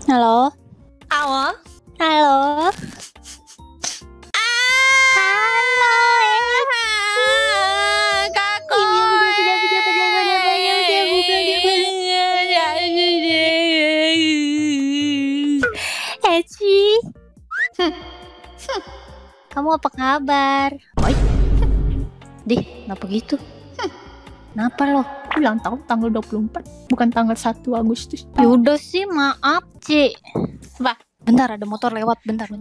Halo. Halo. Halo. Eci. Kamu apa kabar? Oi. Dih, kenapa gitu? Kenapa lo? Ulang tahun tanggal 24, bukan tanggal 1 Agustus. Yaudah sih, maaf, Ci. Bah, Bentar, ada motor lewat. Bentar.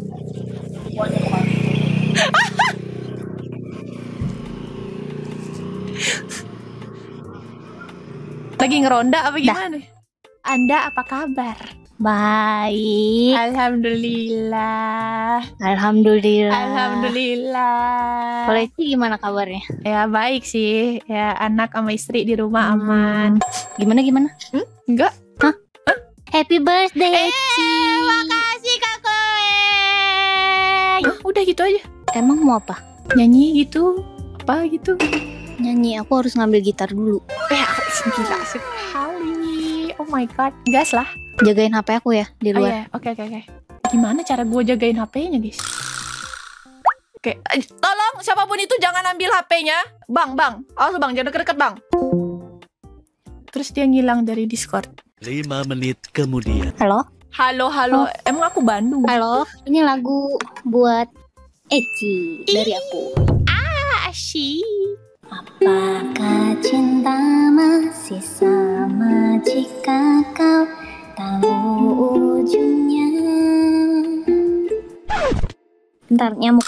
lagi ngeronda apa gimana? Anda apa kabar? Baik. Alhamdulillah. Alhamdulillah. Kalau Eci gimana kabarnya? Ya baik sih. Ya anak sama istri di rumah aman. Gimana? Enggak. Happy birthday, Eci. Makasih Kak Chloe. Udah gitu aja. Emang mau apa? Nyanyi gitu. Apa gitu? Nyanyi, aku harus ngambil gitar dulu. Gila sekali. Oh my god. Gas lah. Jagain HP aku ya di Oh luar. iya, oke. Gimana cara gue jagain HP-nya, guys? Oke, tolong siapapun itu jangan ambil HP-nya. Bang. Awas bang, jangan deket-deket bang. Terus dia ngilang dari Discord. 5 menit kemudian. Halo? Halo. Emang aku Bandung? Halo, ini lagu buat Eci dari aku. Asyik. Apakah cinta masih sama jika kau tahu ujungnya? Bentar, nyamuk.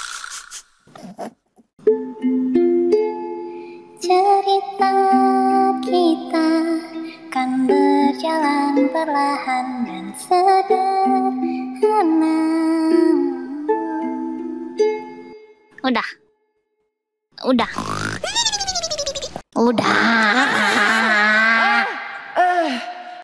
Cerita kita kan berjalan perlahan dan sederhana. Udah.